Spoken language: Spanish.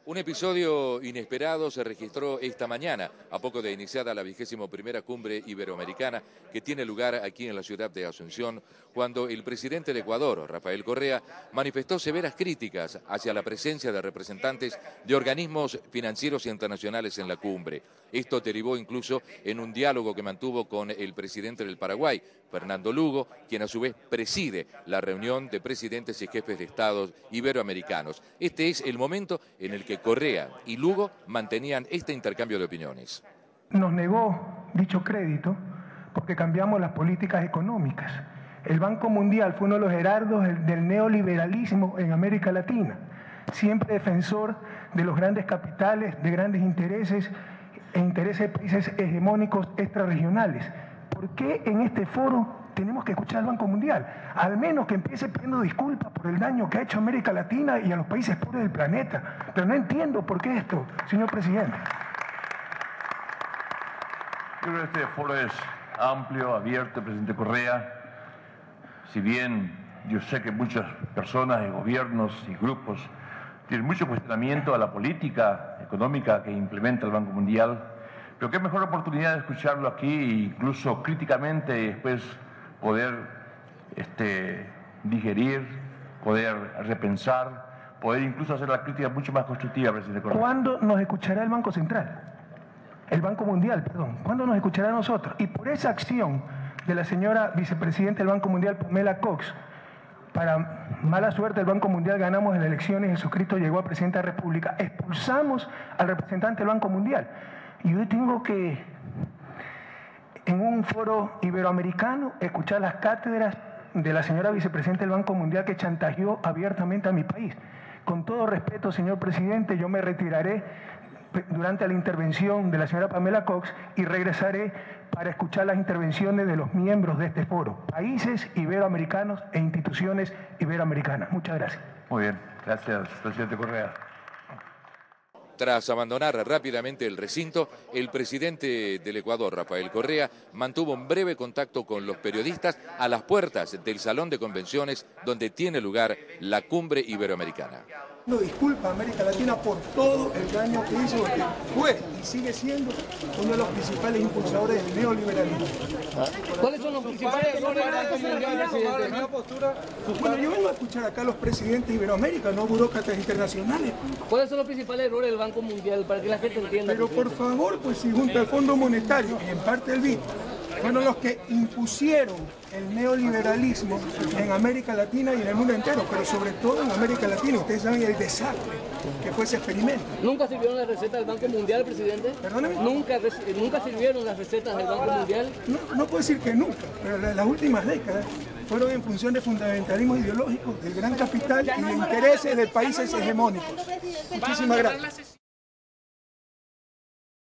Un episodio inesperado se registró esta mañana, a poco de iniciada la 21ª Cumbre Iberoamericana que tiene lugar aquí en la ciudad de Asunción, cuando el presidente de Ecuador, Rafael Correa, manifestó severas críticas hacia la presencia de representantes de organismos financieros internacionales en la cumbre. Esto derivó incluso en un diálogo que mantuvo con el presidente del Paraguay, Fernando Lugo, quien a su vez preside la reunión de presidentes y jefes de Estados iberoamericanos. Este es el momento en el que Correa y Lugo mantenían este intercambio de opiniones. Nos negó dicho crédito porque cambiamos las políticas económicas. El Banco Mundial fue uno de los heraldos del neoliberalismo en América Latina, siempre defensor de los grandes capitales, de grandes intereses e intereses de países hegemónicos extrarregionales. ¿Por qué en este foro tenemos que escuchar al Banco Mundial? Al menos que empiece pidiendo disculpas por el daño que ha hecho a América Latina y a los países pobres del planeta. Pero no entiendo por qué esto, señor presidente. Yo creo que este foro es amplio, abierto, presidente Correa. Si bien yo sé que muchas personas y gobiernos y grupos tienen mucho cuestionamiento a la política económica que implementa el Banco Mundial, pero qué mejor oportunidad de escucharlo aquí, incluso críticamente, y después poder digerir, poder repensar, poder incluso hacer la crítica mucho más constructiva, presidente Correa. ¿Cuándo nos escuchará el Banco Central? El Banco Mundial, perdón. ¿Cuándo nos escuchará a nosotros? Y por esa acción de la señora vicepresidenta del Banco Mundial, Pamela Cox, para mala suerte del Banco Mundial ganamos en las elecciones y Jesucristo llegó a presidente de la República, expulsamos al representante del Banco Mundial. Y hoy tengo que, en un foro iberoamericano, escuchar las cátedras de la señora vicepresidenta del Banco Mundial que chantajeó abiertamente a mi país. Con todo respeto, señor presidente, yo me retiraré durante la intervención de la señora Pamela Cox y regresaré para escuchar las intervenciones de los miembros de este foro, países iberoamericanos e instituciones iberoamericanas. Muchas gracias. Muy bien, gracias, presidente Correa. Tras abandonar rápidamente el recinto, el presidente del Ecuador, Rafael Correa, mantuvo un breve contacto con los periodistas a las puertas del Salón de Convenciones donde tiene lugar la Cumbre Iberoamericana. Disculpa a América Latina por todo el daño que hizo, porque fue y sigue siendo uno de los principales impulsadores del neoliberalismo. ¿Cuáles son los principales errores del Banco Mundial, presidente? Bueno, yo vengo a escuchar acá a los presidentes de Iberoamérica, no burócratas internacionales. ¿Cuáles son los principales errores del Banco Mundial para que la gente entienda? Pero por favor, pues si junto al Fondo Monetario y en parte el BID fueron los que impusieron el neoliberalismo en América Latina y en el mundo entero, pero sobre todo en América Latina. Ustedes saben el desastre que fue ese experimento. ¿Nunca sirvieron las recetas del Banco Mundial, presidente? Perdóneme. ¿Nunca sirvieron las recetas del Banco Mundial? No puedo decir que nunca, pero las últimas décadas fueron en función de fundamentalismo ideológico del gran capital y de intereses de países hegemónicos. Muchísimas gracias.